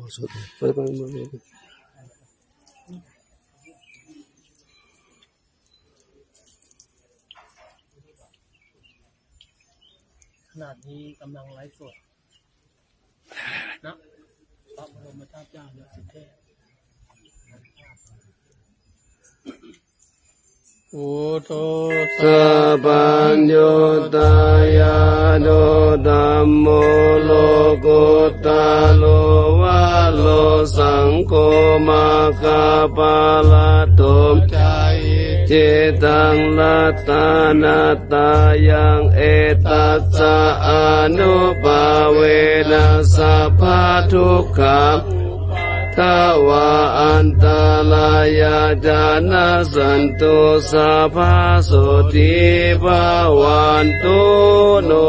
สุดไปขนาดนี้กำลังไลฟ์สดนะพระบรมธาตุเจ้าเนี่ยสิเทพอุโตสัพพัญโยตายาโนธัมโมโลกุตตะโลวะโลสังโฆมาคาปาลตุมจิตังลัตตานาตายังเอตัสสะอนุภาเวนะสัพพะทุกขังทวาอันตรายาจานาสันตุสัพพะโสติภาวันตุโน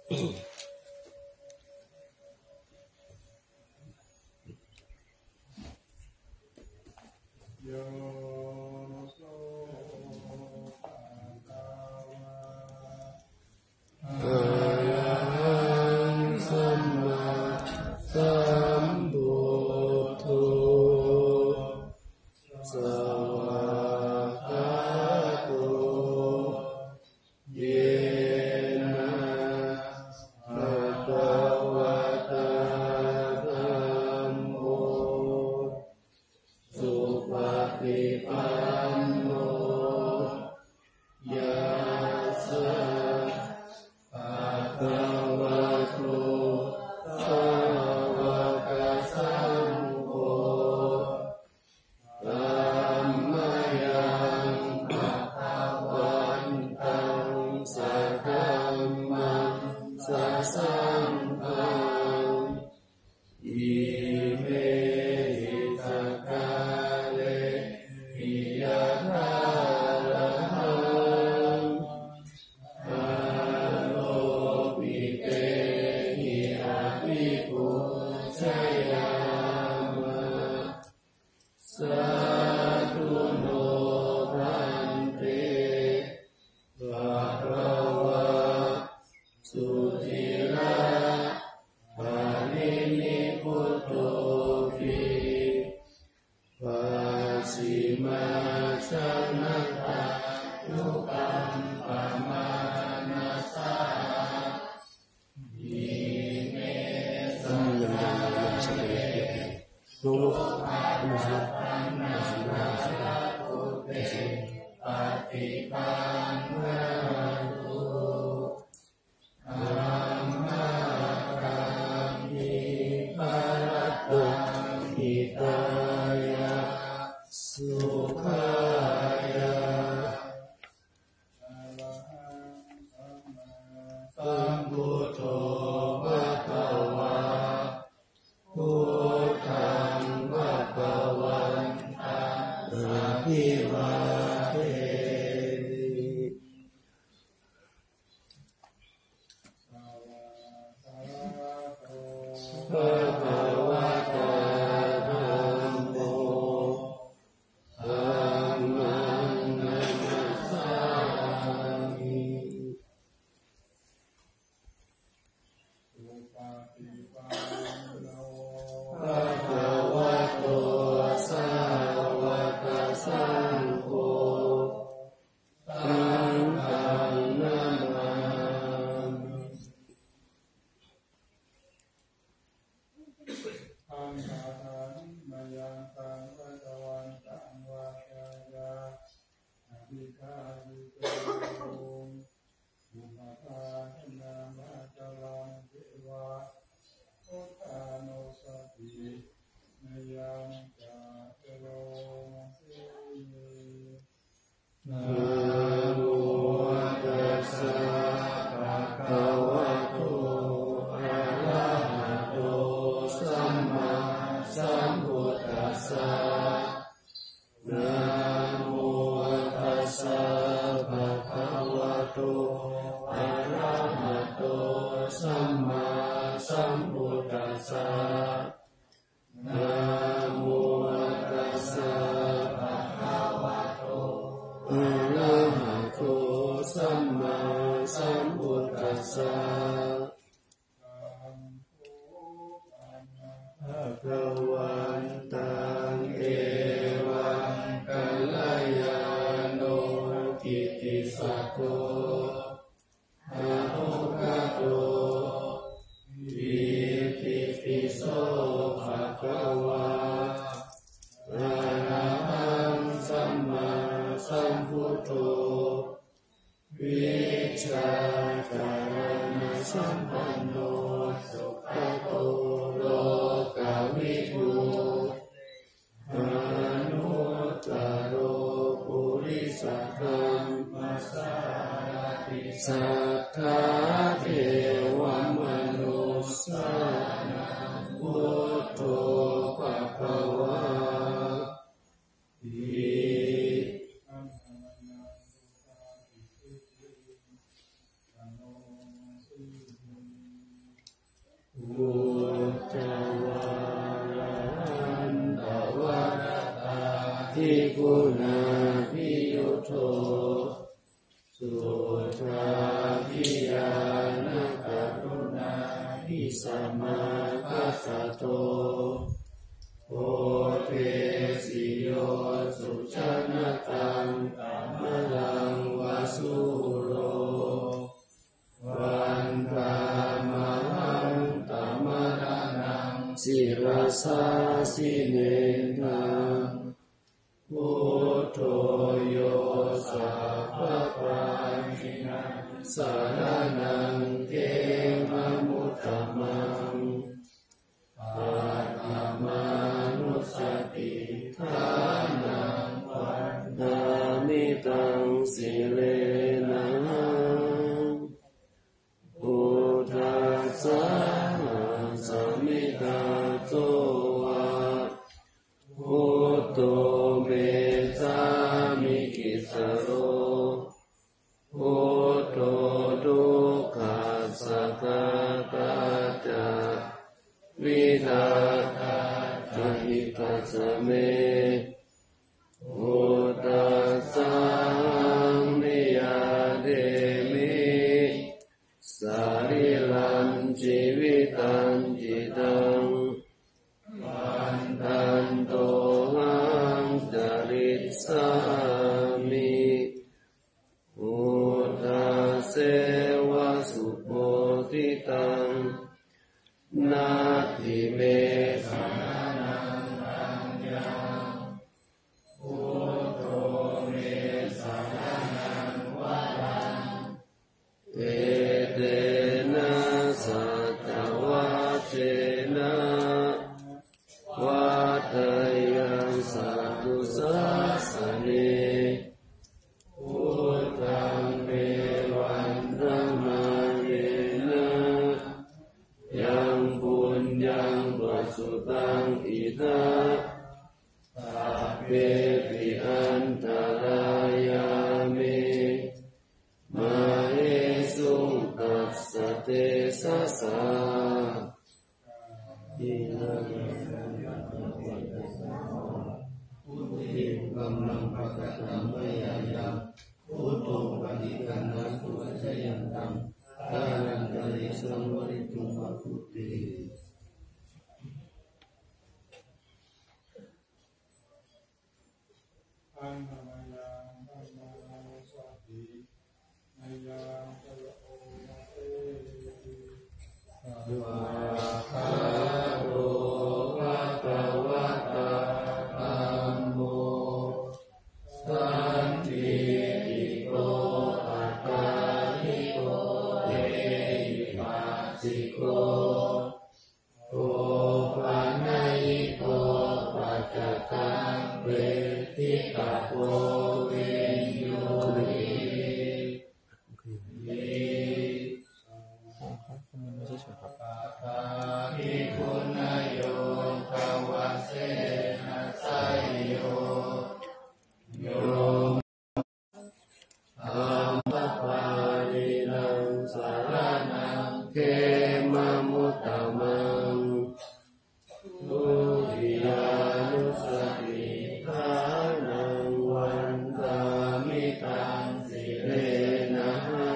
โกุณาภิยุโทสุทาภิญาณกรุณาภิสัมมาคัสสะโตโอเทสิโยสุชนะตังกัมมลังวาสุโรวันตามหังตัมมะนังสิรสาสิเนนังพุทโธโยสัพพะปานินังสารนังเขมะมุตตมังปัฏฐามานุสติทานังวันดามิตังสิเลนะพุทธัสสะสัมมิตาโตวะพุทโธเมสามิกิสโรพุทโธทุกขัสสะกะกัจจาวินาทาจะหิตัสสะเมพุทธัสสะนิยาเดมิสาริลันชีวิตันจิตังวันตันโตหังจริตสามิพุทธเสวะสุโพธิตังนาทิเมสานังตัญญังพุทโธเมสานังวะรังเอเตนะสัจวัชเชนะวัฏยังสัตตุสัสสเนพุทธังเมวันธรรมาเนนะยังบุญยังปัสสุตังอิทัปสัพเพปิอันตรายามิมาเหสุตัสสะเตสะสะอินะพุทธิกัมมังภะกะตัมมะยายังพุทโธปฏิคันนะตุวะชยันตังทานังกะลิสังวริตุมะพุทธิอันธรรมยังธรรมาสัพพิอายังตะโอมาเตวะคาโรภะคะวะตาธัมโมสันติติโกอัตตาหิโกเอหิปัสสิโกโอปะนะหิโกปัจจตังเวทิตาโพเวโยหิภิกขุนายโยทวะเสนะไสโยโยธัมมะปารินังสารนังเขมะมุตตมังทุติยานุสติทานังวันตามิตังสิเลนะ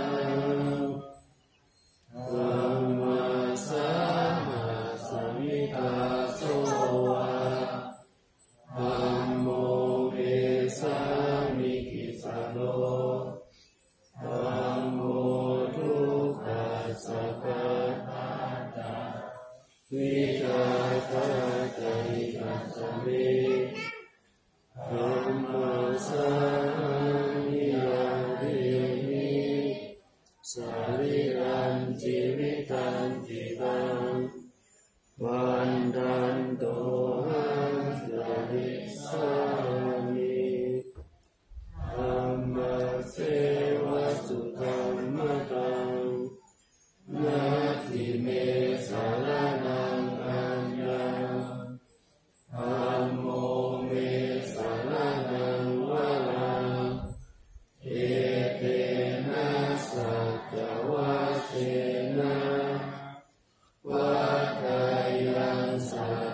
ธัมมาสาสัมมิตาโสวะธัมโมเมสามิกิสโลธัมโมทุกขัสสะกะตัจจาวิชาตาใจตัสสะเมธัมมาสานิยาเดมิสาริรันชีวิตันจิตังวันตันโตหังจริตสามิธัมมาเสวะสุธัมมะตังนาทิเมสารนังอัญญังธัมโมเมสารนังวะรังเอเตนะสัจวัชเชนะวัฏยังสัต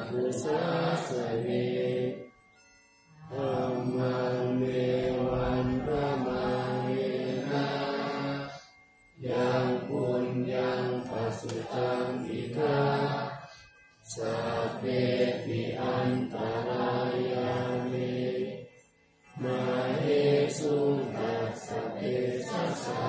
สุตังอิทาสัพเพปิอันตรายามิมาเหสุตัสสะเตสัสสะ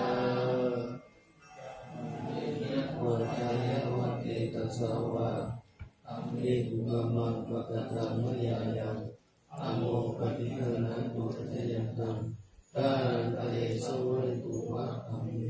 วัฏายวัฏเตตัสสะวะอัมเมตุกัมมังปะกะตังมะยายังอะโมปฏิฆานันตุทะยันตังตานันตะเอสวะริตุวะอามิ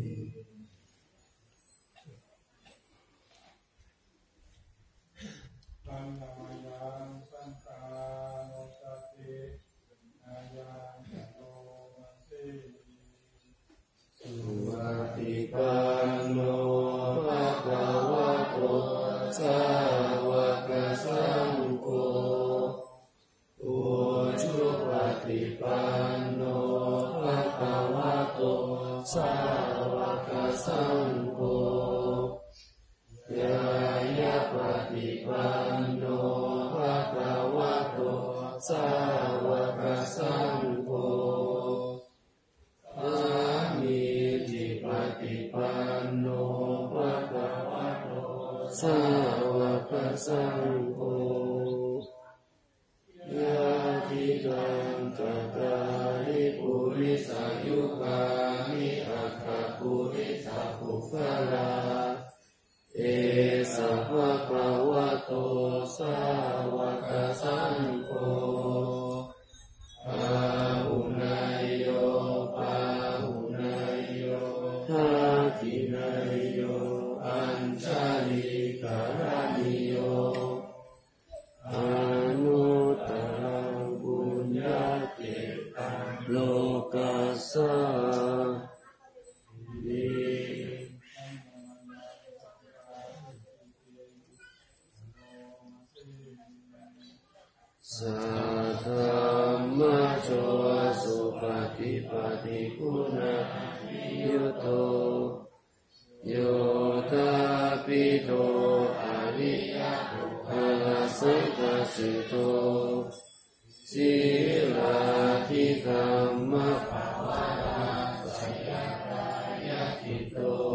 ปัญญายังสังฆานุสตินายังโนมัสสิสุปฏิปันโนภะคะวะโตสาวกสังโฆอุชุปฏิปันโนภะคะวะโตสาวกสังโฆยายะปฏิปันโนภะคะวะโตสาวกสังโฆอามิจิปฏิปันโนภะคะวะโตสาวกสังโฆยะทิตังตถาริปุริสายุคามิอัคคปุริสาภุคลาเอสะภะคะวะโตสาวกสังโฆปาหุนายโยปาหุนายโยทักขินายโยอัญชลิกานิโยอนุตตรังบุญญาเกตังโลกัสสะนิสัทธามะโชสุปฏิปฏิคุณายุโตโยตาปิโตอริยปุคลสังฆสิโตศีลาธิกรรมภาวะสัยยายะติโต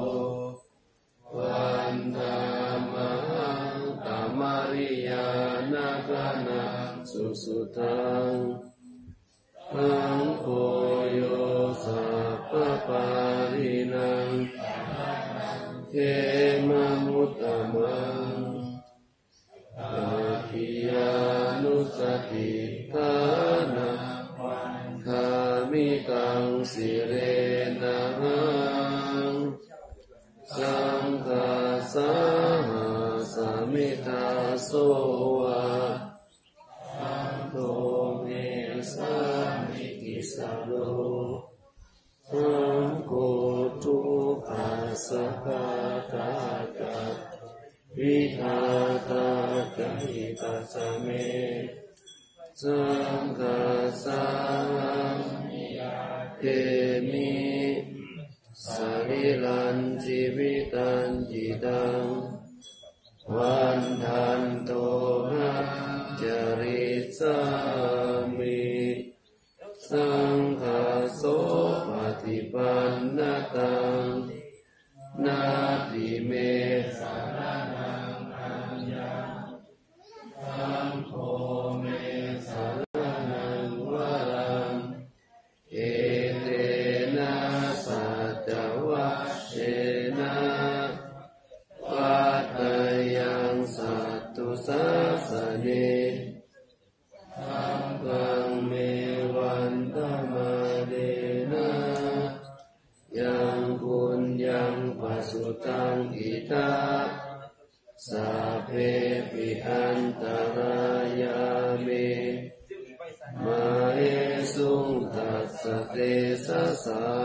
วันธามหังตามริยานาคนังสุสุตังอังโฆโยสัพพปารินังเขมมุตตมังอาคิยานุสติทานังคามิตังสิเรนะหังสังฆาสาสามิทาโสวะอันโตเมสามิกิสาโลสังโฆทุปัสสะภะทะกะวิทาทากะหิตัสสะเมสังฆาสามิเตมิสริลันจิวิตันจิตังวันทันโตนะจริสามิสังฆาโสปฏิปันนตังนาติเมสารนังอัญญาสังโฆเมสารนังวรังเอเตนะสัจวัชเชนะปัตตยังสัตตุสัสสะเนธัมมังเมวันตมาเดนะยังบุญยังปัสสุตังอิทาสัพเพปิอันตรายามิมาเหสุตัสสะเตสัสสะ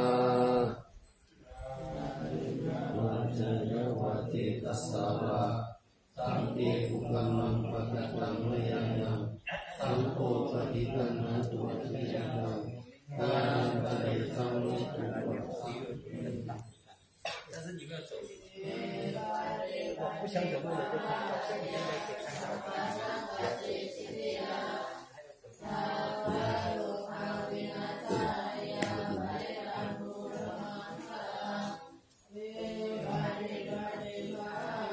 วะจายาวะเตตัสสะวะสังเฆอุกัมมังปะกะตังมะยายังสังโฆปฏิปันนะตุทะยันตังตานันตะเอสังวิตุวะ但是你们要走，不想走路的就可以现在可以看到。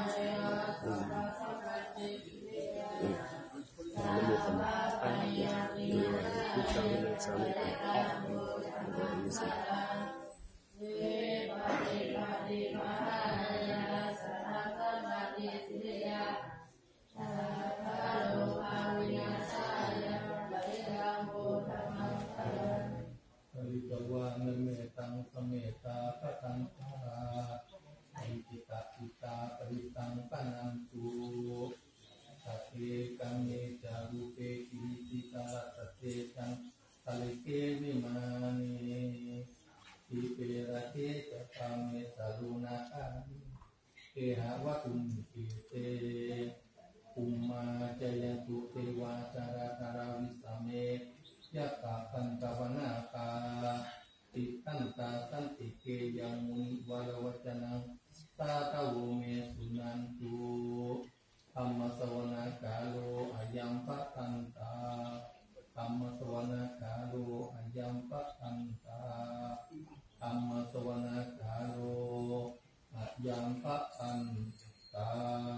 นันตุสัพเพกัมเมจารุเปกิริติตาสัพเพจังทะเลเกวิมานีทิเประเทจะกัมเมจารุนาคานิเกหะวะตุมปิเตอุมมาจยันตุเทวาจาราคาราวิสเมยะตาคันตวนาคาติตันตาสันติเกยังมุนิวรวัจนังตาตะโวเมสุนันตุธัมมสวนาคาโลอายัมปะตันตาธัมมสวนาคาโลอายัมปะตันตาธัมมสวนาคาโลอายัมปะตันตา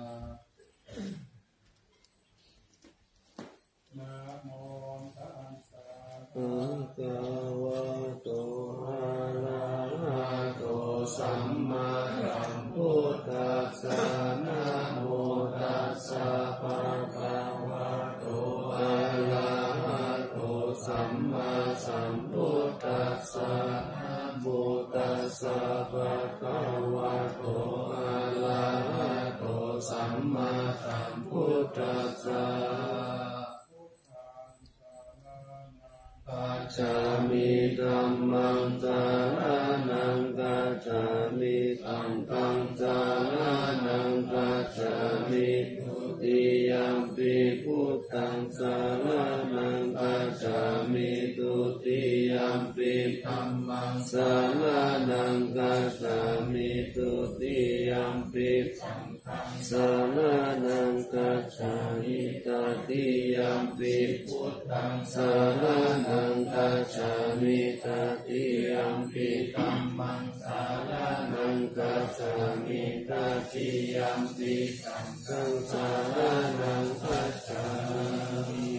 นะโมตัสสะภะคะวะโตอะระหะโตสัมมาสัมพุทธัสสะนะโมตัสสะภะคะวะโตอะระหะโตสัมมาสัมพุทธัสสะนะโมตัสสะภะคะวะโตอะระหะโตสัมมาสัมพุทธัสสะกัจฉามิธัมมังสรณังกัจฉามิสังฆังสรณังกัจฉามิทุติยัมปิพุทธังสรณังกัจฉามิทุติยัมปิธัมมังสรณังกัจฉามิทุติยัมปิสังฆังสรณังกัจฉามิตติยัมปิพุทธังสรณังกัจฉามิตติยัมปิธัมมังสรณังกัจฉามิตติยัมปิสังฆังสรณังกัจฉามิ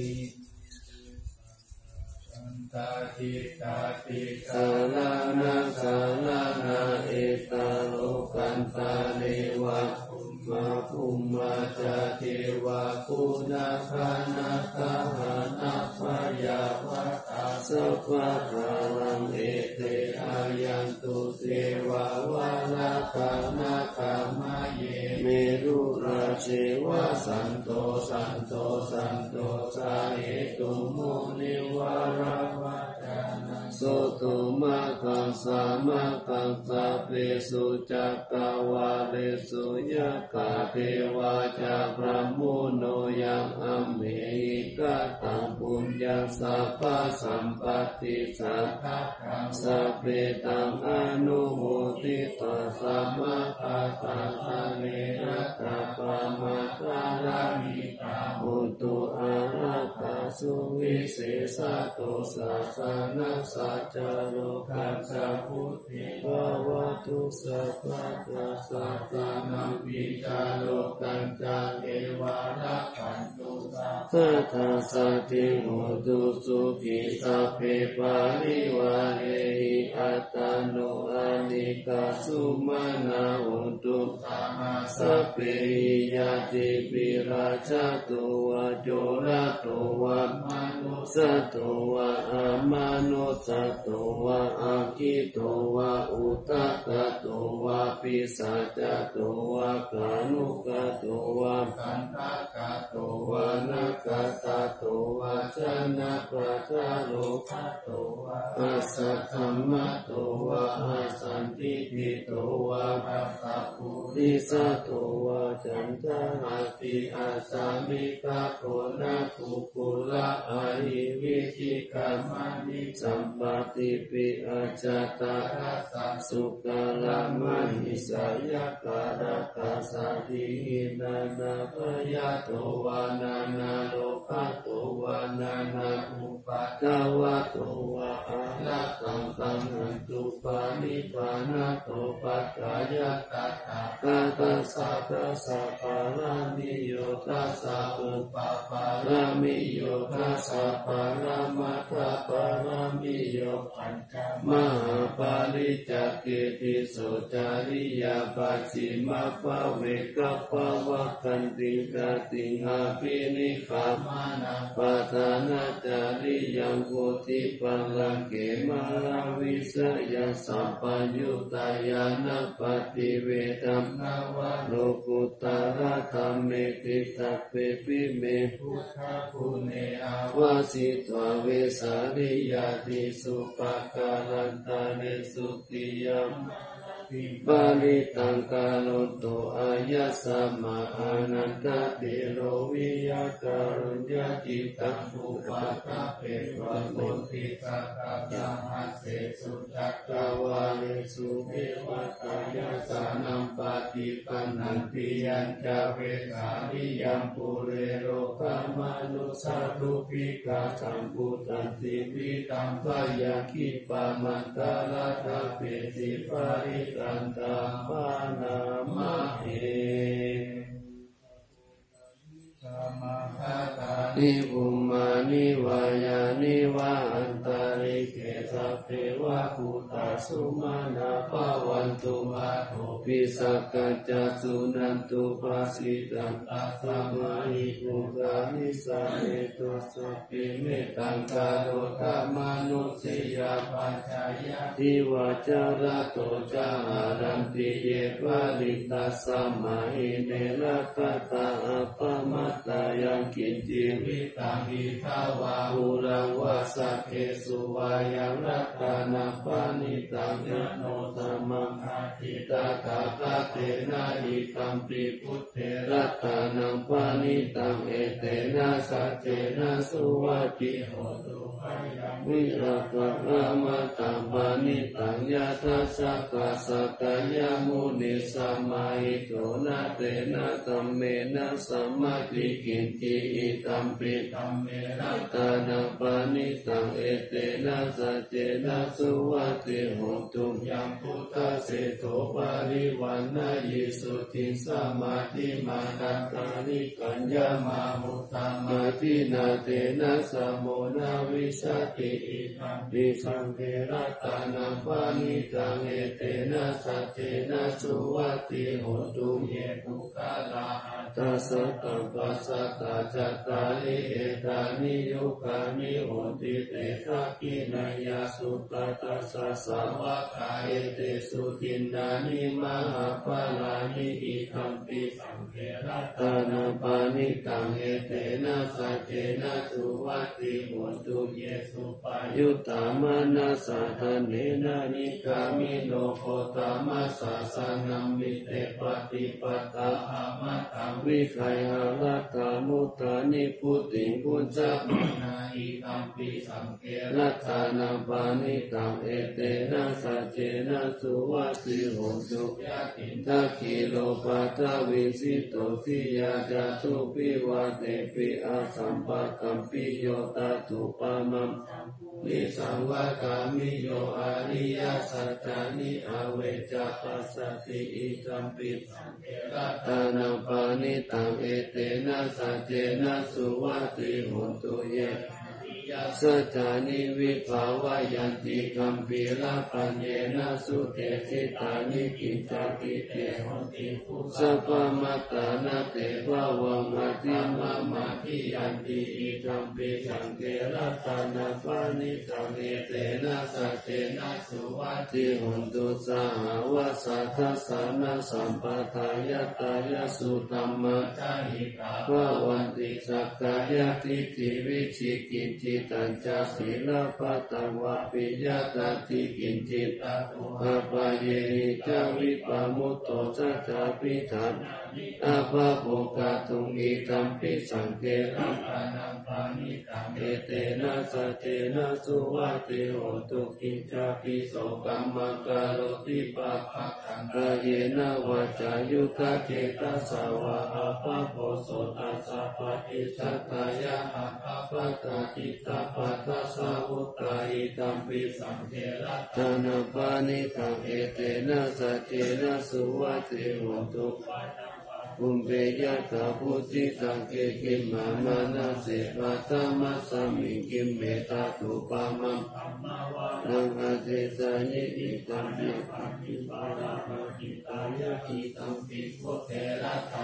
สันตติตาติสารนังสารนาเอตโลกันตาเนวะมาภูมาจาเทวะคุณาคานาคาหานาพยาวะตาสัพพะคาลังเอเตอายันตุเทวาวาลาคานาคามาเยเมรุราเชวะสันโตสันโตสันโตสาเหตุโมนิวารวัจนะโสตุมะคังสามะคังสัพเพสุจักกวาเลสุยะกาเทวาจาพระมุโนยังอัมเหหิกะตังปุญญาสัพพะสัมปติสัทธะสัพเพตังอนุโมทิตัสสะมะคาตาทะเนระตะปะมะคารามิตาอุตุอาราคาสุวิเศษโตสัสสะนะสัจจโลกัสสะพุทธิภวตุสัพพะตัสสะตานัมปิจาโลกันจาเทวารักขันตุสัพพะทัสสะทิโหตุสุขิสัพเพปาริวาเรหิอัตตโนอานิกาสุมานาหุตุสัมมาสัพเพยะติปิราชตุวะโจระตุวะมนุสตุวะอามานุสตุวะอาคิตุวะอุตตะตุวะปิสัจจตุวะกานุกตุวะกันตกตุวะนักตตุวะชนะปัจจโลภตุวะอัสสัทธัมมะตุวะอัสสันติปิตุวะปัสสะปุริสตุวะจันทหัตถิอาสามิกะโกนะกุกุละอาหิวิธิกามานิสัมปติปิอาจตารัสสะสุกาลามหิสายการะตาสาธินานาพยาโตวานานาโลภะโตวานานาอุปัฏฐวะโตวะอะระตังตังหันตุปานิปานะโตปัจจายตถาคตสัพพะสัพพะรามิโยทัสสะอุปปารามิโยทัสสะปารามัตถะปารามิโยปัญจมหาปาริจักขิติโสจาริยาปัจฉิมภเวกะภวะกันติกติงอาภินิคปัมมานาปัฏฐานาจาริยังโพธิปัลลังเกมาราวิสยสัพพยุตายานะปฏิเวธัมนาวะโลกุตระธัมเมติตัพเพปิเมพุทธคุเนอาวาสิตวเวสาริยาติสุปการันตาเนสุติยัมปาลิตังกาโลโตอายัสสะมาอานันตติโรวิยาการุญญาจิตังภูปะตะเปวะโลติกะตะยาหัสเสสุจักตวาเลสุเทวตายาสานัมปฏิปันนันติยัญจเวสาลิยัมปุเรโรกามนุสารุปิกาสัมพุตันติวิตัมปะยาคิปะมันตาลาทะเปติปาริตันตาปานามะเอนิภูมานิวายานิวะอันตาริเกสัพเพวะภูตาสุมาณาภวันตุมาโทปิสักกัจจสุนันตุปัสสิตังตัสสะมาหิภูกานิสันเนตุสุปิเมตังกาโรธามานุสิยาปัญจายะทิวาจาระโตจารันติเยวะลิตัสสะมาหิเนรัตตาอัปปมัตตายังกินจิวิตังหิทาวาภูรังวาสักเขสุวายังรัตตานัปปานิตังยโนธัมมังอาทิตาตาคาเตนะอิตัมปิพุทเทรัตตานังปานิตังเอเตนะสัจเจนะสุวัตติโหตุวิรัตถะมัตตังปานิตังยะทัสสะกะสัตยามุนิสัมมาหิโตนะเตนะธัมเมนะสัมมาทิกินจิอิตัมปิธัมเมรัตตานังปานิตังเอเตนะสัจเจนะสุวัตติโหตุยัมพุทธเสโทปาริวันนายิสุติสัมมาทิมานัตตานิกัญญามามุตตามาทินาเตนะสัมโมนาวิสติอิตัมปิสังเกรัตตานังปานิตังเอเตนะสัจเจนะสุวัตติโหตุเยตุกาลาตัสสะตัมปัสสะตาจัตตาริเอตานิยุคานิโหติเตทักขินายาสุตตัสสะสาวะกาเอเตสุทินนานิมหาปาลานิอิทัมปิสังเกรัตตานังปานิตังเอเตนะสัจเจนะสุวัตติโหตุเยสุปายุตตามานัสสะทะเนนะนิกามิโนโคตามัสสะสนัมมิเตปฏิปตาอามาตังวิไคหะรัตตามุตตานิพุติพุจจะนาอิตัมปิสังเกรัตตานังปานิตังเอเตนะสัจเจนะสุวัตติโหตุยะติทัคขิโลปัตตวิสิโตทิยาจาตุปิวะเตปิอาสัมปะกัมปิโยตตุปะมัมนิสังวะกามิโยอริยสัจจานิอเวจาปัสสติอิตัมปิสังเกรัตตานังปานิตังเอเตนะสัจเจนะสุวัตติโหตุเยสัจจานิวิภาวะยันติกัมปิละปัญเยนะสุเตสิตานิกิจจติเตหนติปุสัพพมัตตานะเตภวังอติมะมาทิยันติอิตัมปิสังเกรัตตานังปานิตังเอเตนะสัจเจนะสุวัตติโหตุสหวะสัทธัสสะนะสัมปทายตายสุธัมมาจาหิตาภวันติสักกายทิฏฐิวิชิกินจิตัญจศีลปัตตวะปิยตติกินจิตตุอาปะเยหิจาวิปมุตโตสัจจปิธันอาภะโภคตุงอิตัมปิสังเกรัตตานังปานิตังเอเตนะสัจเจนะสุวัตติโหตุกิจจปิโสกัมมังกาโรติปัปปะตังกายเนวาจายุคเจตสาวะอาภะโพโสตัสสะปฏิสัตตายะอาภะปะตาจิตตปัสสะสาวุตาอิตัมปิสังเกรัตตานังปานิตังเอเตนะสัจเจนะสุวัตติโหตุปุมเปยะตาพุทธิตังเกกิมมามานาเสปัตตมัสสมิกิมเมตาตุปามังนังอาเทสานิอิตัมปิปัจจิปาราภะจิตายะอิตัมปิโคเทระตานังป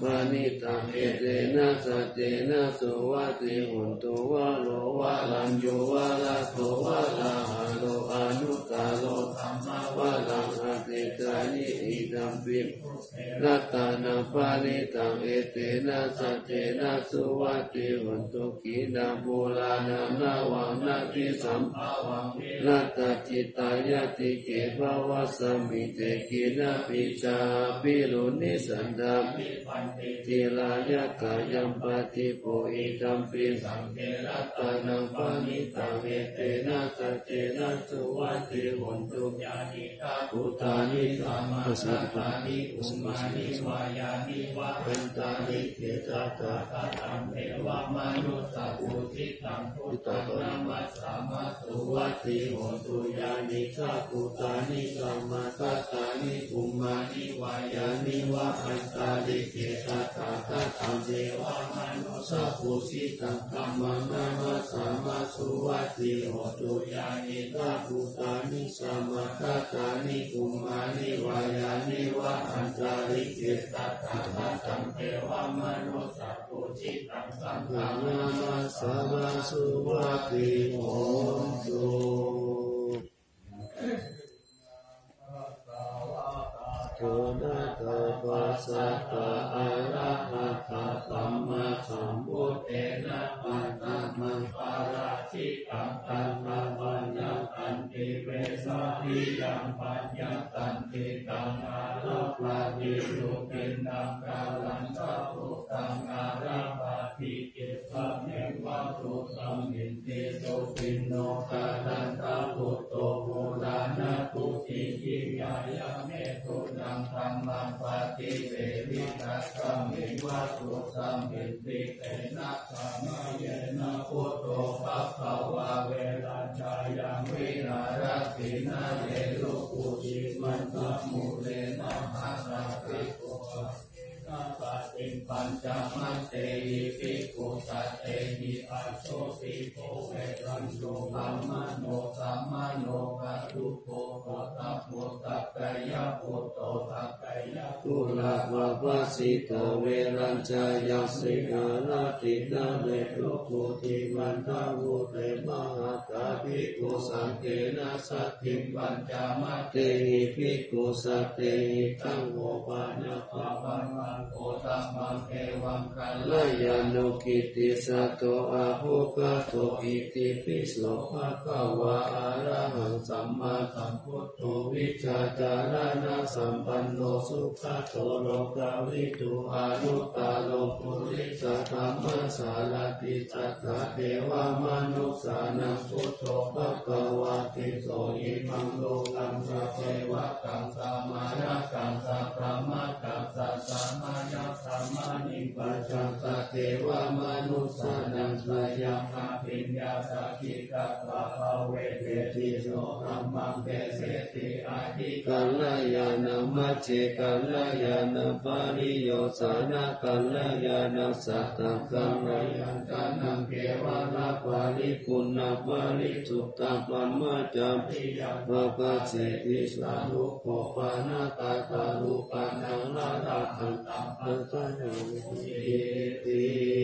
ปานิตังเอเตนะสัจเจนะสุวัติหุนตุวะโลวะลันโยวะลาโตวะลาหะโลอนุตตโลธัมมาวะลังอติกานิอิดัมปิรัตตานังปานิตังเอเตนะสัจเจนะสุวัติหุนตุกินาโบราณนาวังนาทิสัมภาวังรัตตจิตายติเกภวะสมิเตกินาปิจาปิรุนิสันดามิทิลายะกายัมปฏิโปอิตัมปิสังเกรัตตานังปานิตังเอเตนะสัจเจนะสุวัติหุนตุญาณิกาภูตานิสัมมาสัพพานิอุมานิวายานิวะเวนตานิเกตาตาตังเทวมนุสสะอุทิตังพุทธังนามัสสามาสุวัติหุนตุญาณิกาภูตานิสัมมาสัพพานิอุมานิวายานิวะเวนตานิเกตาตาตังเทวมนุสสะอุทิตังธัมมังนามัสสามาสุวัติหุนตุญาณิกาภูตานิสัมมาสัพพานิอุมานิวายานิวะเวนตานิเกตาตาตังเทวมนุสสะอุทิตังสังฆานามัสสามาสุวัติหุนตุโตนะโตปัสสะตะอะระหะตะสัมมาสัมพุทเทนะปัตตมังปาราชิตังตันตะปัญญตันติเวสาทิยังปัญญตันติตังอารัปปะติสุขินังกาลังสัพพุตังอารัปปะติเกสัมเมวัตถุสัมมิติสุขินโนกาลันตะพุตโตโบราณตุติกิยายะเมตุนังธัมมังปฏิเสวิตัสสัมมิวัตถุสัมมิติเตนะสัมมาเยนะพุทโธภะคะวะเวรัญชายังวิหารตินะเยลุกุจิมันตะมุเลนะหะราติโกนาปะติปัญจมัตเตหิภิกขุสัตเตหิอัสโสติโกเวรัญโยธัมมโนสัมมโนกะทุโกโหตัพโพตัพพยะโพโตตัพพยะตุลาวะวะสิโตเวรัญชายัสสิกาลตินะเวทุกุติมันทาวุเตมหาตาภิกขุสังเกนะสัตถิปัญจมัตเตหิภิกขุสัตเตหิตังโมปะนะภะวันวันโอตัมมังเอวังกัลลยานุกิติสัตโตอะภุคโตอิติปิโสภะคะวะอะระหังสัมมาสัมพุทโธวิชาจารณะสัมปันโนสุขโตโลกาวิทูอานุตตโลปุริสธรรมสารติสัทธะเทวมนุสสานังพุทโธภะคะวะติโสอิมังโลกังสัพเพวะกังสัมมานะกังสัพพะมะกังสัพสัมมานะสัมมานิปัจจังสัพเทวมนุสสานังสยังอาภิญญาสักขิกัปปะภเวเทติโสธัมมังเตเสติอาทิกัลยาณมัจเจกัลยาณปาริโยสานะกัลยาณสัตตังกัลยาณนังเกวะละปาริปุณณปาริสุตตะปัมมาจัมปิยังภะคะเสติสารุโภปานาตาตาลุปานังละระตังตัมปัสสะโยติ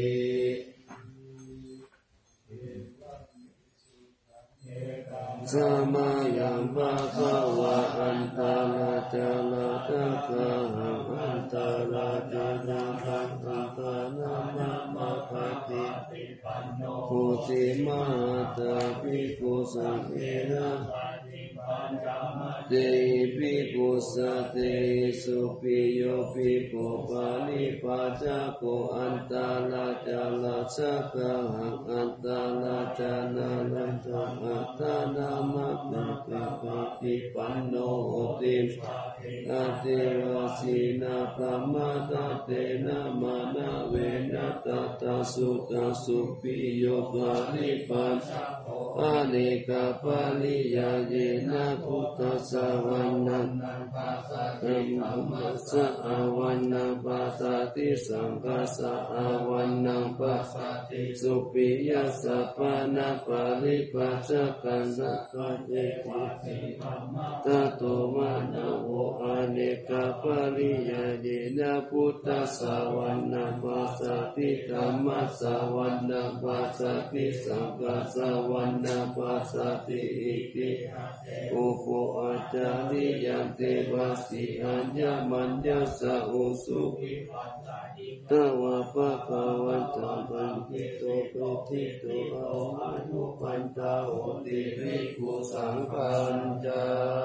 สัมมายัมปะคะวะอันตาลาจาลาตะกะหังอันตาลาจานาคังอัตานามะมะปะติปุติมาตาภิกขุสังเฆนะเตภิกขุสัตเตสุปิโยภิกขุปาลิปัจจโกอันตาลาจาลาสักกะหังอันตาลาจานาลันตังอัตตานามะนังกะปะติปันโนโหติอาเทวสีนาภมะตะเตนะมานะเวนะตะตะสุตะสุปิโยปาลิปัจจโกอาเนกะปาลิยาเยนะนะพุทธัสสะวันนังธัมมัสสะอาวันนังปัสสติสังฆัสสะอาวันนังปัสสติสุปิยัสสะปานะปาริปัสสะกันสัพพะเทวะตัตโตมานะโวอะเนกะปริยาเยนะพุทธัสสะวันนังปัสสติธัมมัสสะวันนังปัสสติสังฆัสสะวันนังปัสสติอิติอุปอาจาริยันเตวะสิอัญญมัญญสะอุสุขิตวะปะภะวันตังปันติโตโปธิโตอานุปันตาโหติภิกขุสังฆัญจา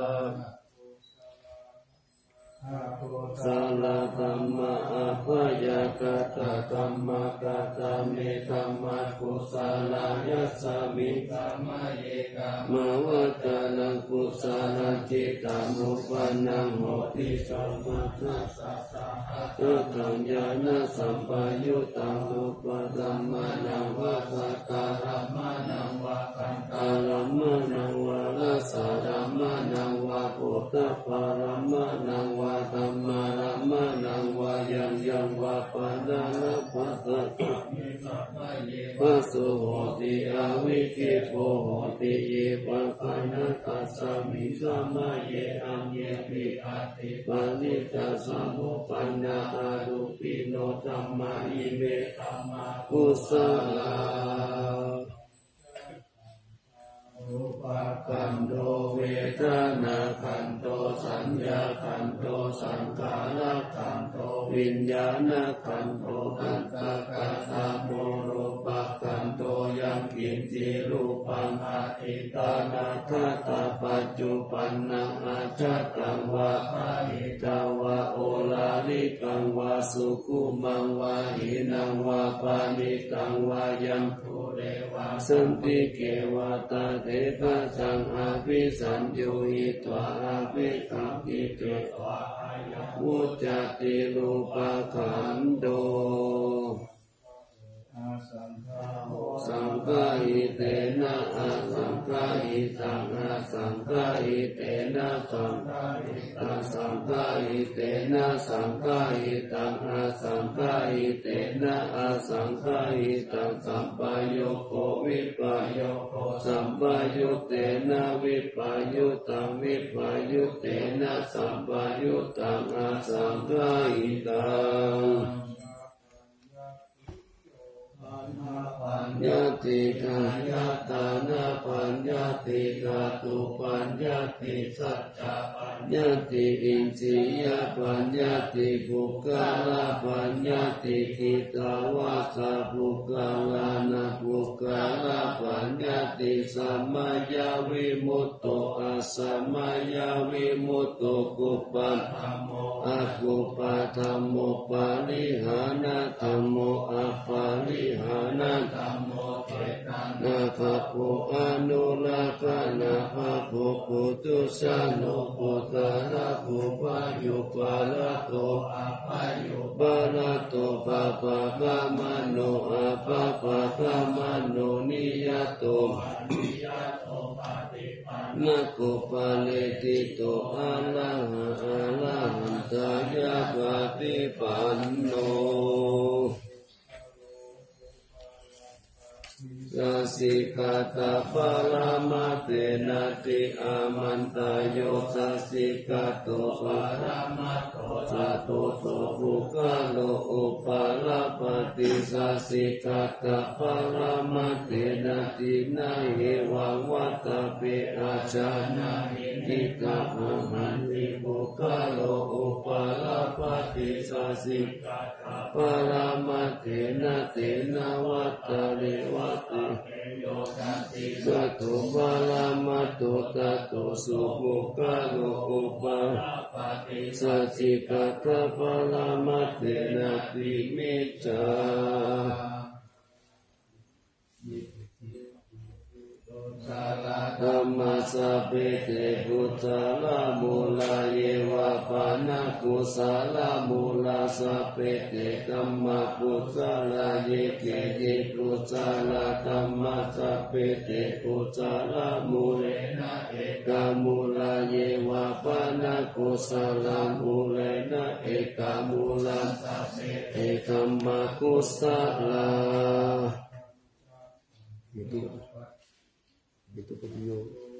สัลลธัมมะอัพยากตะธัมมะกตะเมธัมมะกุศลายัสสมิธัมมะเยกามะวัตตานังกุศลจิตตานุปันนังโหติสัมมาทัสสะตุตัญญาณสัมปยุตตังอุปธัมมานังวะสัตตารัมมานังวะคันตารัมมานังวะรัสสะรัมมานังวะโพธิปารัมมานังวะธัมมารัมมานังวะยังยังวะปะนะนะปะตะปะสุโหติอาวิคิโปโหติเยปะปะนะตัสสะมิสัมมาเยอัมเยปิอาติปะนิตัสสะโมปัญญาอารุปิโนธัมมาอิเมธัมมากุศลารูปขันโตเวทนาขันโตสัญญาขันโตสังขารขันโตวิญญาณขันโตอัตตกตาโมรูปขันโตยังกินจิรูปังอติตานาคตาปัจจุปันนังอาจตังวะภาหิตาวะโอลาลิกังวะสุขุมังวะหินังวะปานิตังวะยังภูเรวะสันติเกวะตาเทภะสังอาภิสัญญูหิตวะอาภิคัมภิเตวะมุจจติรูปขันโตสังฆาหิเตนะอาสังฆาหิตังอาสังฆาหิเตนะสังฆาหิตังสังฆาหิเตนะสังฆาหิตังอาสังฆาหิเตนะอาสังฆาหิตังสัมปโยโควิปโยโคสัมปยุตเตนะวิปยุตตังวิปยุตเตนะสัมปยุตตังอาสังฆาหิตังญาติกายตานาปัญญาติกาตุปัญญาติสัจจะปัญญาติอินทรียปัญญาติบุคคลปัญญาติกิตาวาสาบุคคลานาบุคคลปัญญาติสัมมายาวิมุตโตอาสัมมายาวิมุตโตกุปปันธัมโมอะกุปปันธัมโมปาริหานะธัมโมอะปาริหานะธัมโมเทนะนาภะโพอนุราคะนาภะโพปุตุสานุปุตระโพปะยุปะระโตอะปะยุปะระโตปะปะกะมะโนอะปะปะกะมะโนนิยโตนะโกปะเลติโตอะระหะอะระหันตายะปะติปันโนสัสสิกตาปะละมะเตนะติอามันตโยสัสสิกโตปะละมะโตสัตโตโสภุกะโลอุปาลปติสัสสิกตาปะละมะเตนะตินะเหวังวัตตะเปอาชานะหินิกะหันติภุกะโลอุปาลปติสัสสิกตาปะละมะเตนะตินะวัตตะเรวัตติสัตถุปะละมะโตตัตโตสุภุกะโลอุปาลปติสัสสิกตาปะละมะเตนะติมิจฉาสาราธัมมาสัพพิติพุทธาลามูลาเยวะปานะกุสาลามูลาสัพพิติธัมมาพุทธาลาเยเกยิพุทธาลาธัมมาสัพพิติพุทธาลามูเลนะเอกามูลาเยวะปานะกุสาลามูเลนะเอกามูลาสัพพิติธัมมากุสาลาitu video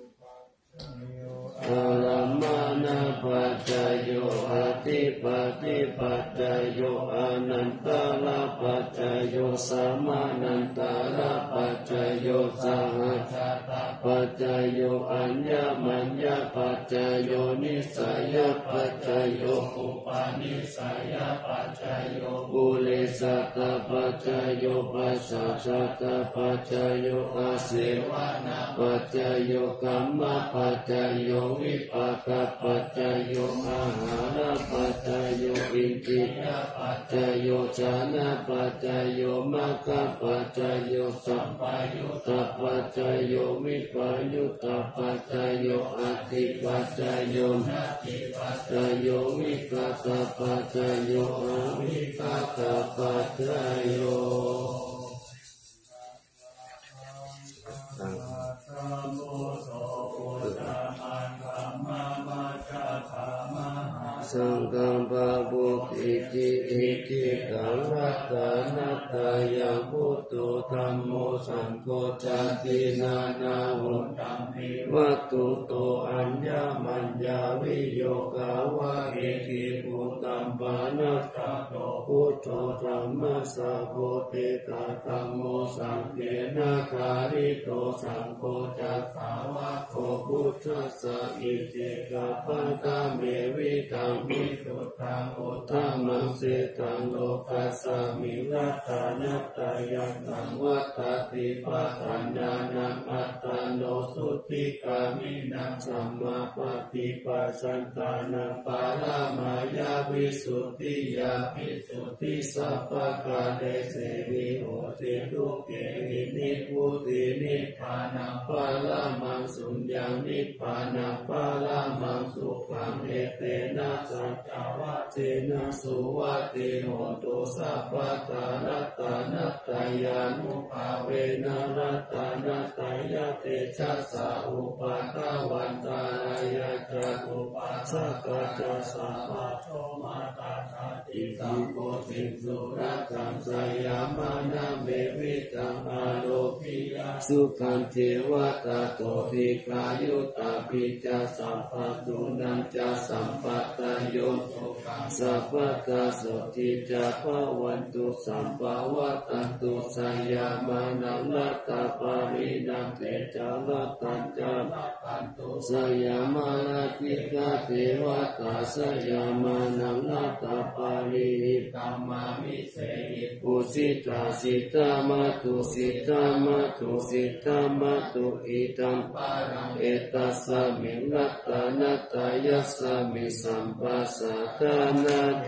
alamana pacayo ati pati pacayo anantala pacayo samanantala pacayo sahajata pacayo anya manya pacayo nisaya pacayo upanisaya pacayo ulesata pacayo pasasata pacayo asewana pacayo kamma pacayo vipaka pacayo ahara pacayo intiya pacayo jana pacayo maka pacayo sampayuta pacayo vipayuta pacayo ati pacayo nati pacayo vikata pacayo avikata pacayo Sangkang babuk iki kang ratana tayang putu tammo sangko jati nana huntami watu to anya manja wiyoga wa iki putam panatato puto dhamma sabote tatammo sangkena karito sangko jatsawa ko puttasa iti kapantame vitang Visuddhang uttamang setang lokasami vattanattayang vattati patanyanang attano sutikaminang sammapatipasantanang paramaya visuddhiya visuddhi sappakale sevi hoti dukke nipputi nippanang paramang sunyang nippanang paramang sukhang etena Sajawatena suwati hontu sappata rattanataya nupavena rattanataya tejasa upatawantaraya jatupasaka jasa paco mata jatitam kotim suratam sayamana mevitam alokiya sukam cewata todikayuta bija sampatunam jasampata Yoto Sappata Sotija Pawantu Sampawatantu Sayamana Lata Parinam Teja Latanja Sayamana Tika Devata Sayamana Lata Parinamami Sehi Usita Sita Matu Sita Matu Sita Matu Idam Parang Etasa Milata Nataya Sami Sampasatana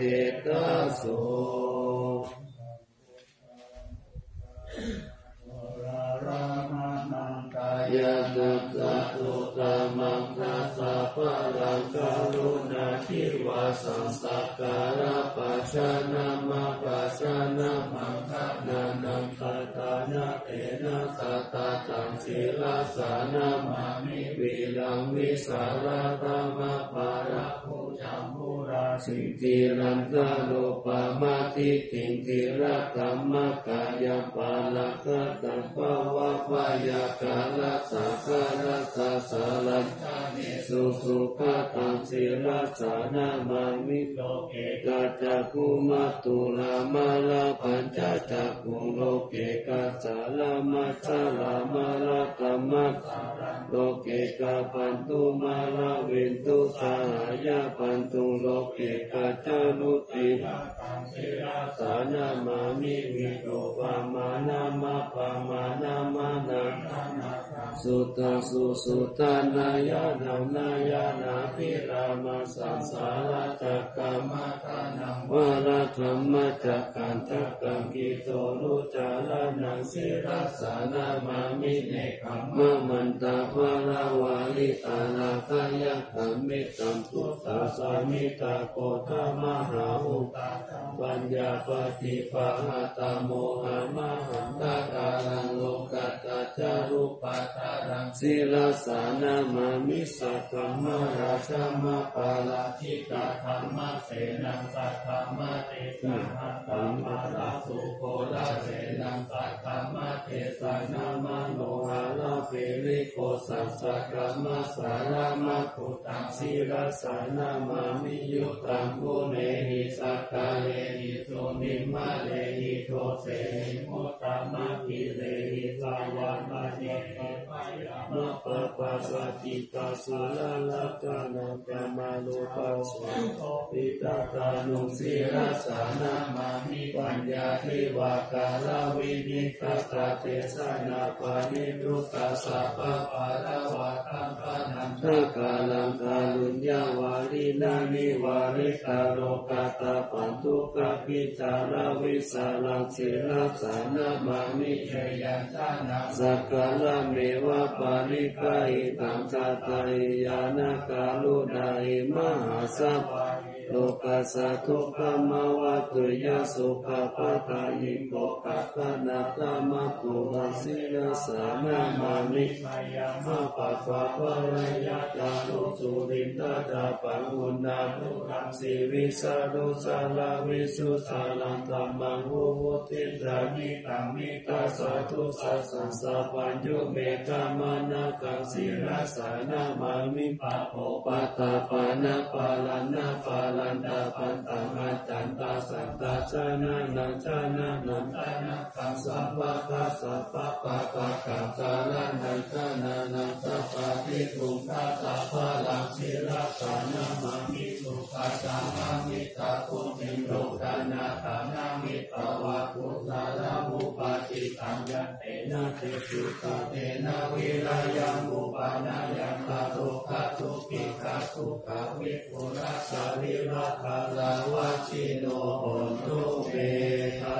Dekaso Yadutatu tamang kasa parang karuna kirwa samsakara pasana mapasana mangkananam katana tena satatang silasana mami bilang wisaratama para pujampura sintiran kalopa mati tingkira kama kaya palakatan pawapaya kala sakala sasalan susukatan silasana mami loke kacaku matula mala pancacaku loke kacalama calamala kamat loke kapantu mala wintu cahaya pantu loke kacaluti sana mami wito pamana mapamana mana สุตังสุสุตานายานังนายานาภิรามาสังสารจักกามะทานังวาระธรรมจักขันธกังกิโตรุจารานังสิรัสสานามามิเนกัมมะมันตาภาราวาลิตานาคายะขัมมิตัมพุทธาสามิตาโกธามหาอุตาปัญญาปฏิปะหะตโมหะมหันตากาลังโลกัตตาจารุปัฏฐารังศิลาสานามามิสัตธัมมาราชามะปาลาธิกาธรรมะเสนังสัทธรรมะเตสังหัตถะมาลาสุโคลาเสนังสัทธรรมะเทสนามโนหะลาเปริโกสัสสะกรรมะสารามะพุตังศิลาสานามามิยุตังกุเนหิสักกะเลหิสุนิมะเลหิโทเสหิมุตตะมะกิเลหิสาวามาเนหิมายามะปะปะสะจิตาสุลาลกานังกามาโลปัสสะปิตาตานุศิรัสสานามามิปัญญาทิวากาลวินิกตาเตสนาปานิทุตตาสัพพะปะระวะตัมปะนันทกาลังกาลุญญาวารินานิวาริกาโลกาตาปันทุกะปิจาราวิสาลังศิรัสสานามามิเชยันทานังสักกะละเมวะปาริกาอิตังสัตตายานากาลุดาอิมหาสัพพะโลกัสสะทุกขมวัตตุยะสุขปะทายิโกกัปปะนาตามะปุรัสสิรัสสานามามิมายามะปะปะปะระยะตาลุสุรินทตาปังอุณาภุรังสีวิสารุสาลาวิสุสาลังธัมมังวุวุติสามิตังมิตาสาธุสัสสังสะปัญโยเมตามานะกังศิรัสสานามามิปะโภปะตาปานะปาลานะปาลันตาปันตังอาจันตาสันตาชนะนันชนะนันชนะกังสัพพะกัสสะปะปะปะกังสารานันชนะนันสัพพะทิทุงทัสสะพะลังศิรัสสานามามิสุขัสสะมามิตาภูมิโลกานาตานามิตาวะพุทธาลามุปาติตังยันเตนะเตสุตาเตนะวิรายังมุปานายังตาโตคาตุกิกาตุกาวิปุรัสสะวิราคาลาวะชิโนโหตุเมธา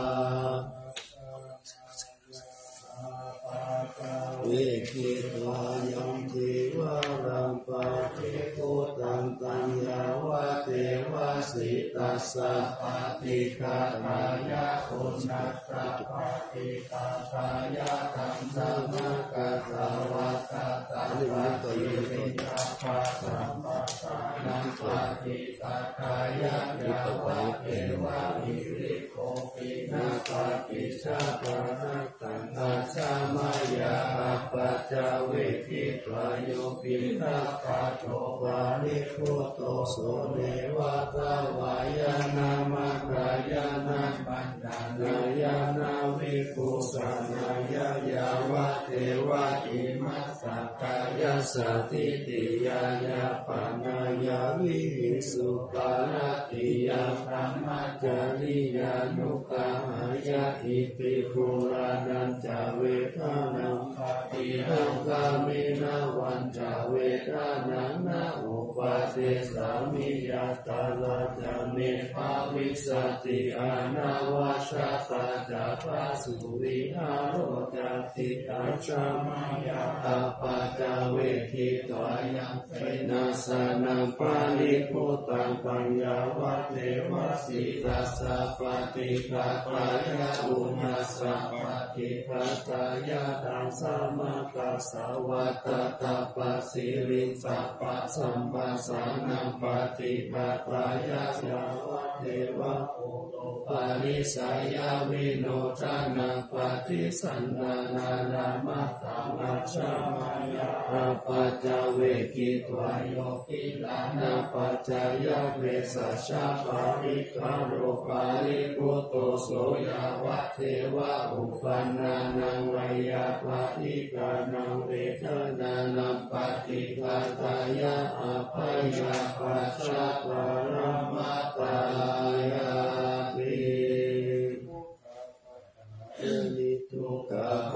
เวทิตวายังทิวารัมปะเทโกตังตัญญาวะเทวะสิตัสสะปฏิฆาตายะโอนัสสะปฏิฆาตายะธัมมะมะกะสาวะตะตะปฏิวิญญาภะสัมปะทานังปฏิฆาตายะยาวะเทวะหิริโกปินะปฏิชาปะนะตังอาชามายาปัจจเวทิตวายโยปินะปะโตวาริโกโตโสเนวะตาวายานามะกายานาปัญญานายานาวิปุสานายายาวะเทวะอิมัสสะกายาสติติยายาปานายาวิหิสุปาลติยาธรรมจาริยานุกาหายาอิติภูรานันจาเวทานังปฏิหังกามินาวันจาเวทานังนาอุปาเทสามิยาตาลาจาเมภาวิสติอาณาวาชาตาจาภาสุวิหารโรจติอาชามายาตาปาจาเวทิตวายังเตนะสานังปาลิปุตังปัญญาวะเทวะสิตัสสะปฏิฆาตายะอุนัสสะปฏิฆาตายะตังสามะกัสสะวัตตะปะสิริสัพพะสัมปัสสานังปฏิฆาตายะยาวะเทวะโพโตปาริสายาวิโนทานังปฏิสันนานานามัตตังอัจฉามายาปัจจเวกิตวายโยกิลานาปัจจายะเวสัชชาปาริกาโรปาริปุตโตโสยาวะเทวะอุปันนานังวยาปาทิกานังเวทนานังปฏิฆาตายะอภัยยาปัสสะปรมัตตายาปินิทุกขพย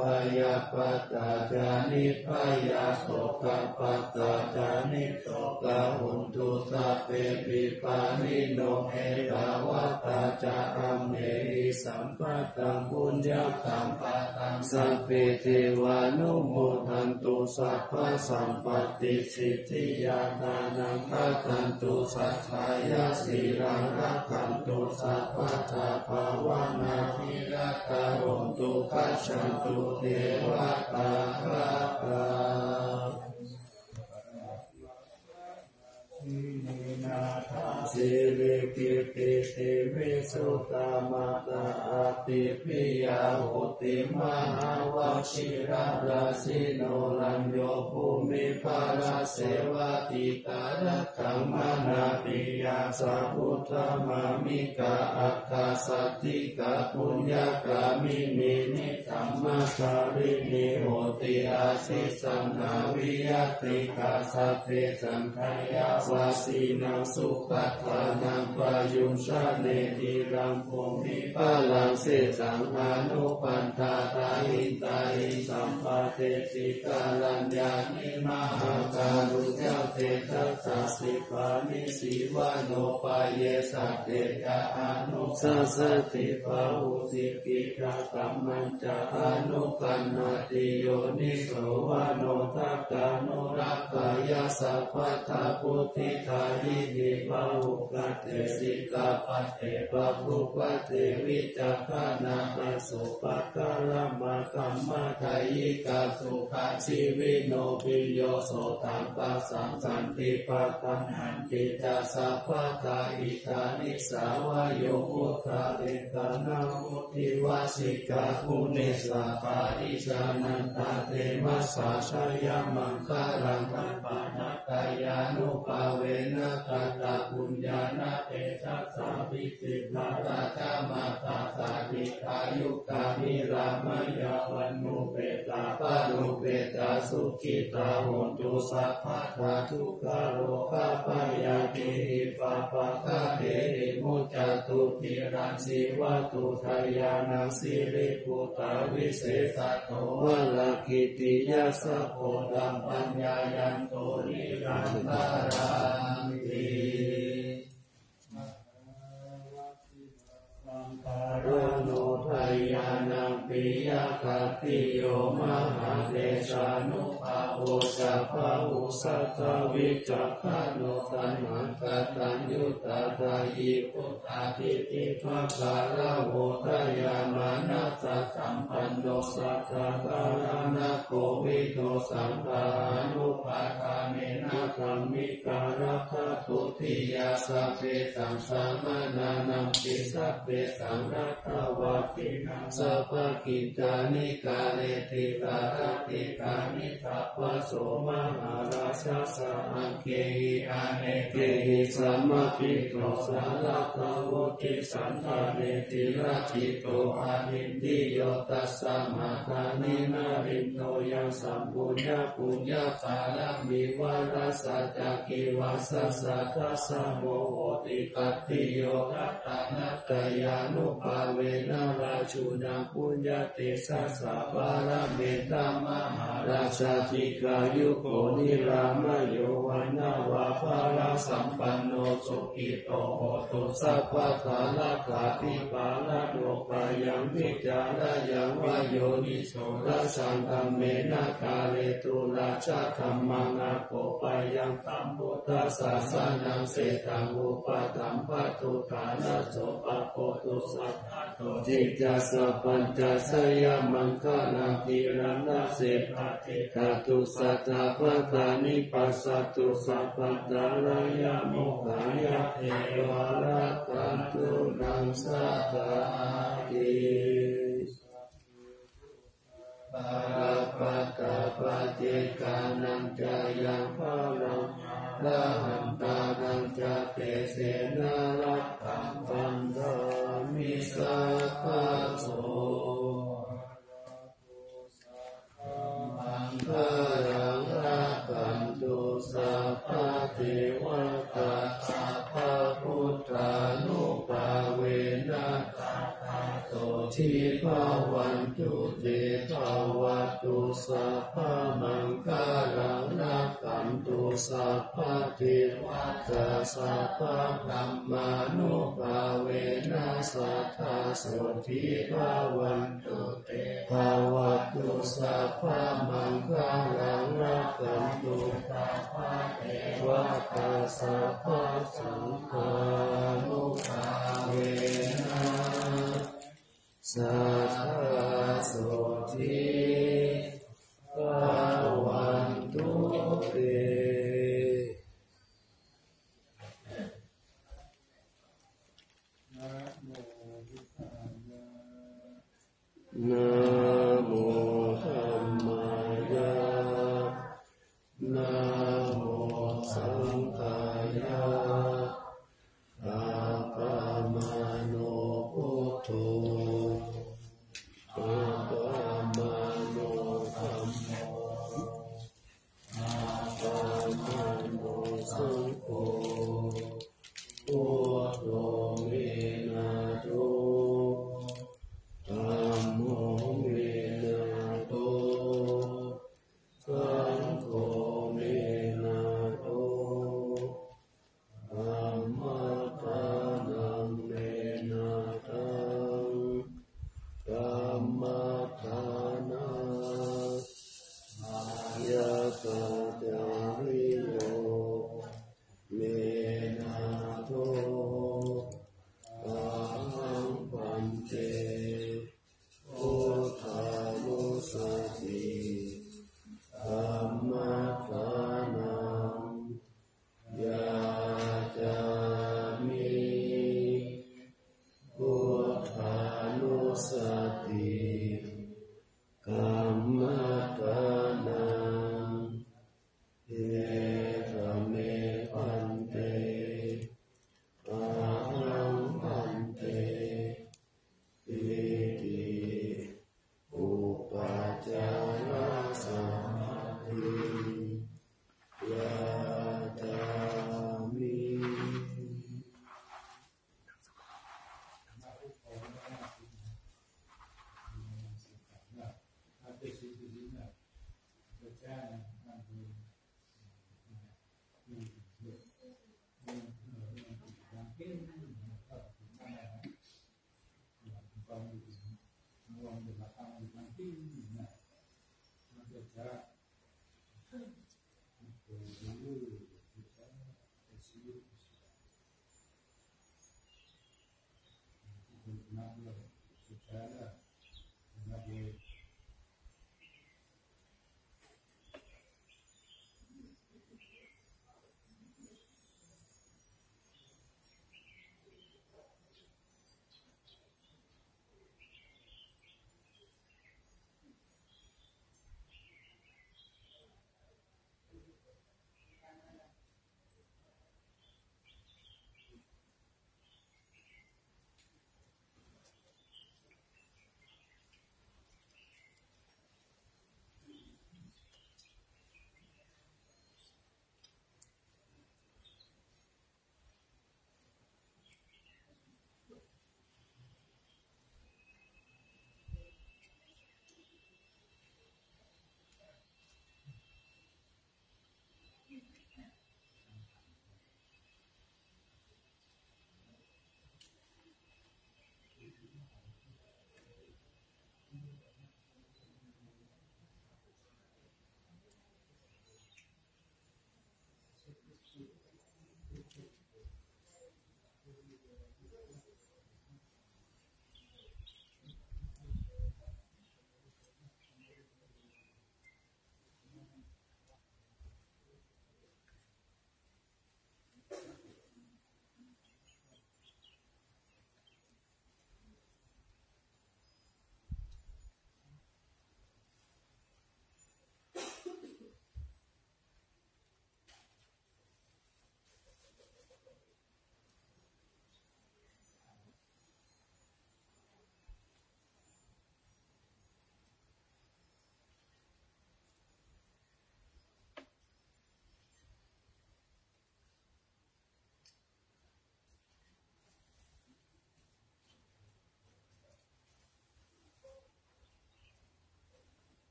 ปัตตาจานิพยาโสกปัตตาจานิโสกหุนตุสัพเพปิปานิโนเอตวัตตาจาอัมเหหิสัมปัตตังปุญญสัมปัตตังสัพเพเทวานุโมทันตุสัพพสัมปติสิทธิยาทานังรักขันตุสัทธายาสีรังรักขันตุสัพพะทาภาวนาทิรัตตาโหตุคัจฉันตุเทวตารัตตาสิริกิติเตวิสุตามาตาอาติปิยาโหติมหาวชิราราสิโนลัญโยภูมิภาราเสวติการะขังมานาปิยาสัพพุทธมามิกาอัคคาสัตติกาปุญญากามินินิธัมมาสารินิโหติอาสิสัมนาวิยติกาสัพเพสังฆายาวาสีนังสุขัตถานังปายุชาเนติรังภูมิภาลังเสสังอานุปันธาตาหิตาหิสัมปะเทสิกาลัญญานิมหาการุเจ้าเตทัสสะสิปานิสีวาโนปายเยสัตเตยะอนุสัสสติภาหุสิกิกาตัมมัญจาอนุปันนาติโยนิโสวาโนทักกานุรักขายาสัพพะทาพุทธิทายินิภาหุกัตเตสิกาปัตเตปะภุปัตเตวิจักขานาปัสสุปะกาลมะกัมมะไทยิกาสุขาชีวิโนปิโยโสตังปัสสังสันติปะตันหันติจัสสะปะทาอิทานิสาวะโยพุทธาเอกานามุติวาสิกาภูเนสาปาริชานันตาเตมัสสะชยมังคารังคัปปะนัตตายานุภาเวนะกัตตะปุญญานาเตชัสสะวิสิทธาราชามาตาสาธิอายุกามิรามยาวันนุเปตาปานุเปตาสุขิตาโหตุสัพพะทาทุกขโรคาปายาติหิปะปะคะเทหิมุจจตุติรังสีวะตุทายานังสิริปุตตาวิเศษโตวะลกิติยาสะโพธัมปัญญายันโตนิรันตารังติโรโนทายานังปิยคติโยมหาเดชานุภาโวจะภาหุสัตวิจักขโนตันหังกตัญยุตตายิพุทธาทิติภะคาระโวทายามานัสสัมปันโนสัทธาภารณโกวิโตสัมภานุภาคาเมนะธัมมิการะคาตุติยาสัพเพสังสามานานัมปิสัพเพสังรัตถวาตินังสัพพกิจานิกาเลติการติกานิทัพพโสมหาราชาสาอังเกหิอาเนเกหิสัมมาปิโตสาลัตถวุติสันทาเนติราชิโตอาหินติโยตัสสะมาทานินารินโตยังสัมปุญญาปุญญาภาลมิวาราสัจกิวาสัสสะทัสสะโมโหติกัตติโยรัตตานัตตยานุภาเวนะราชูนังปุญญาเตสัสสะบาลเมตตามหาราชาธิกายุโกนิรามโยวันนาวาภาลสัมปันโนสุขิโตโหตุสัพพะทานาคาปิปาลโนปายังวิจารยังวโยนิโสรัสังกัมเมนะกาเลตุราชาธัมมังอาโปปายังตัมพุทธศาสนังเสตังอุปตัมปัตุฐานะโสปะโพตุสัพพะโตจิตจัสสะปัญจสยมังคลังติรันนาเสภะเทตตุสัตตะปะทานิปัสสตุสัพพะตาลายะโมหายะเทวะระกันตุนังสัตตาติปะปะตะปะเจกานังจายังภาลังละหันตานังจะเตเสนารัตถังปันดามิสัพพะโสมังคลังรักขันตุสัพพะเทวตาสัพพะพุทธานุภาเวนะตัตถะโตทิภาวันตุเตภวตุสัพพมังคลังรักขันตุสัพพเทวตาสัพพธัมมานุภาเวนัสสัทธาโสทิภาวันตุเตภวตุสัพพมังคลังรักขันตุสัพพเทวตาสัพพสังฆานุภาเวนะสัทธาโสทิภาวันตุเตนะโมธัมมายะนะโมสังฆายะอะปะมาโนพุทโธอะปะมาโนธัมโมอะปะมาโนสังโฆพุทโธเมนะโตธัมโมเมนะโตสังโฆเมนะโตธัมมัสสานังเมนะทังธัมมัสสานังอายะตาจาริโยเมนะโตอะหังปันเตพุทธานุสติธัมมัสสานังยาจามิพุทธานุสติธัมมัสสานังเอตเมปันเตอะหังปันเตอิติอุปัจจารสัมมาทิยาจามิ Thank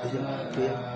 เพียง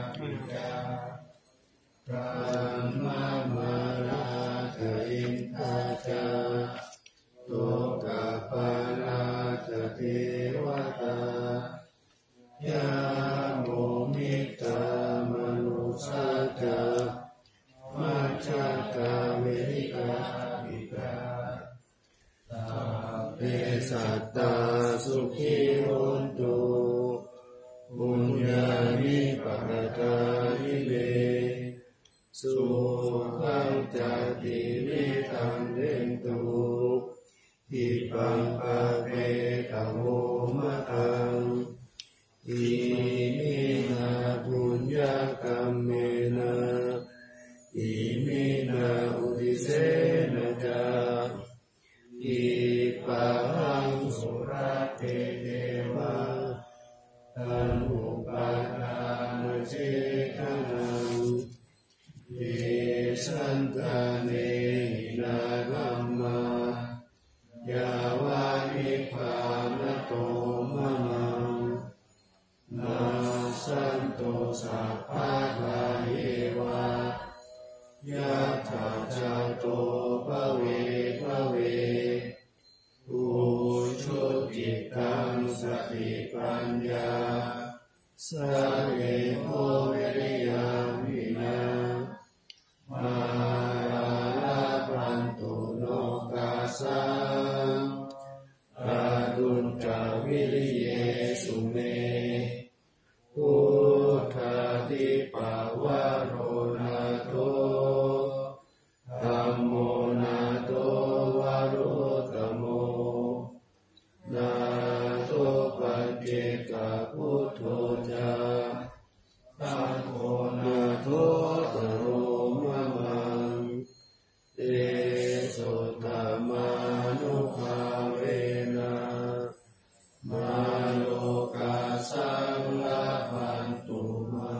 พระมามาราเถอินทาจาโลกาปานาเถเทวตายาโมมิตามนุสาจามาชาตาเวริกาวิกาตาเปสัตตาสุขีโหนตุบุญญาณิปัฏฐานิเวสุขังจติวิตังเดนตุอิปังปะเปตะโวมะตังอิมินาบุญญากรรมเมนะอิมินาอุติเสนะจาอิปังสุราเตเทวะตันอุปาทานเจตนังเยสันตาเนนารัมมายาวามิภานโตมะมังนาสันโตสัพพะทาเยวายะถาจาโตภเวภเวอุชุติตังสติปัญญาสัพเพโภวิริยาวินามาราลาพันตุโนกาสังอาดุลจาวิริเยสุเมพุทธาติปาวาโรนาโตธัมโมนาโตวาโรตโมนาโตปัจเจกพุทโธจาสังโฆนาโตตโรมะมังเตโสตมานุภาเวนะมาโลกาสังลาภันตุมา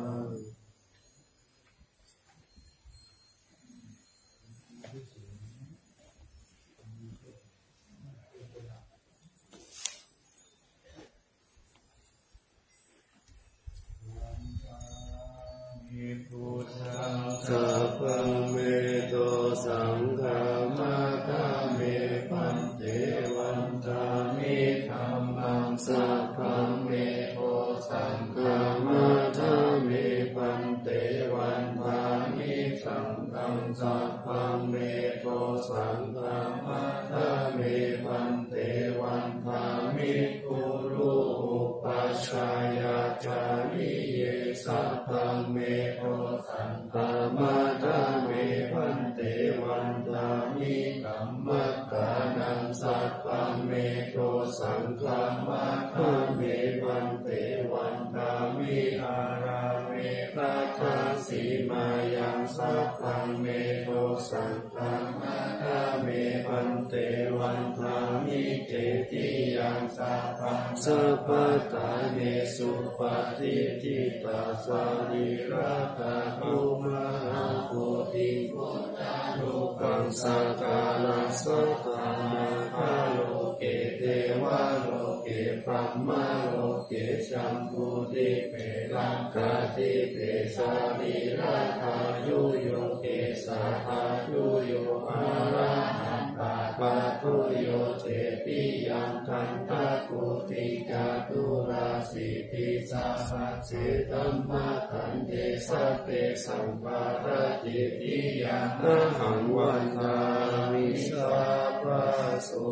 สัพพังเมโตสังฆามาตาเมปันเตวันตามิธัมมังสัพพังเมโตสังฆามาตาเมปันเตวันตามิสังฆังสัพพังเมโตสังฆามาตาเมปันเตวันตามิปุรุอุปัชฌายาจาริเยสัพพังเมโตสังฆามาตาเมปันเตวันตามิกัมมัตตานังสัพพังเมโตสังฆามาตาเมปันเตวันตามิอาราเมตัสสะสีมายังสัพพังเมโตสังฆามาตาเมปันเตวันตามิเจติยังสัพพังสัพพตาเนสุปฏิทิตาสาริราตาภูมาโพธิพุทธาโลกังสักการะสัตตานาคาโลเกเทวะโลเกปัมมาโลเกชัมพุติเปลังกาติเปสาริราตายุโยเกสาตายุโยอาราหันตาปะทุโยเจติยังคันตะโกติกาตุราสิติสาสัจเจตัมมาทันเตสัพเพสัมปาราจิติยังนะหังวันตามิสัพพะโส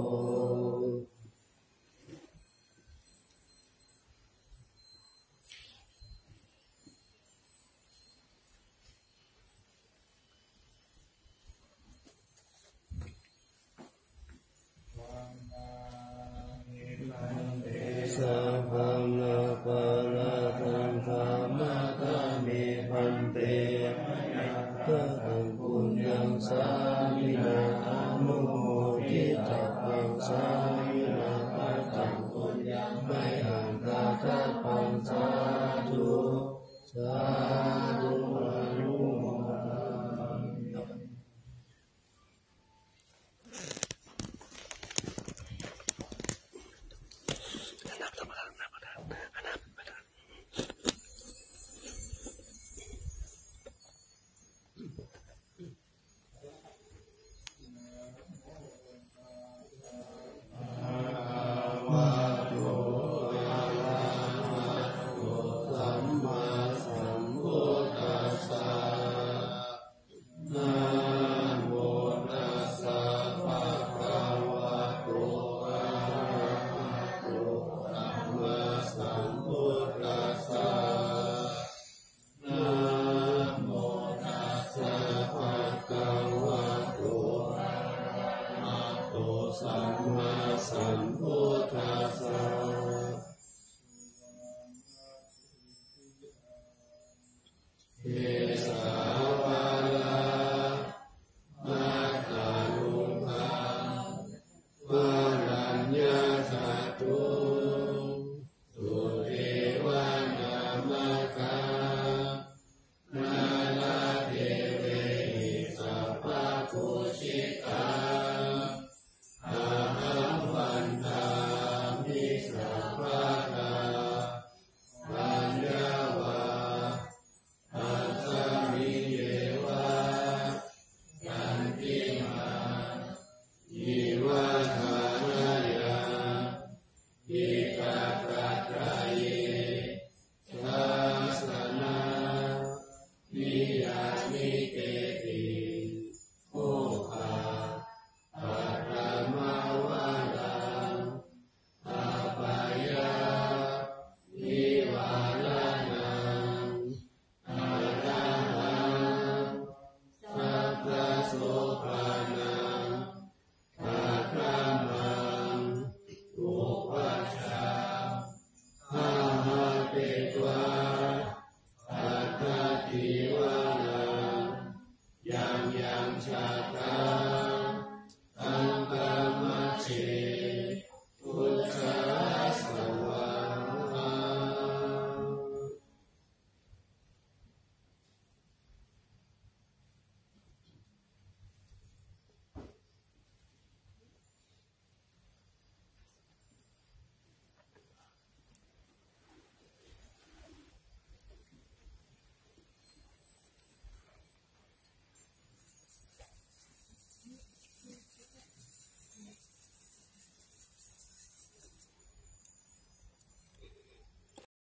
สัพพังนาปาราทังธรรมะตาเมพันเตตตังปุญญังสามินาอนุโมทิตังสาวะโตอะระหะโตสัมมาสัมพุทธัสสะนะโมตัสสะภะคะวะโตอะระหะโตสัมมาสัมพุทธัสสะนะโมตัสสะภะคะวะโตอะระหะโตสัมมาสัมพุทธัสสะ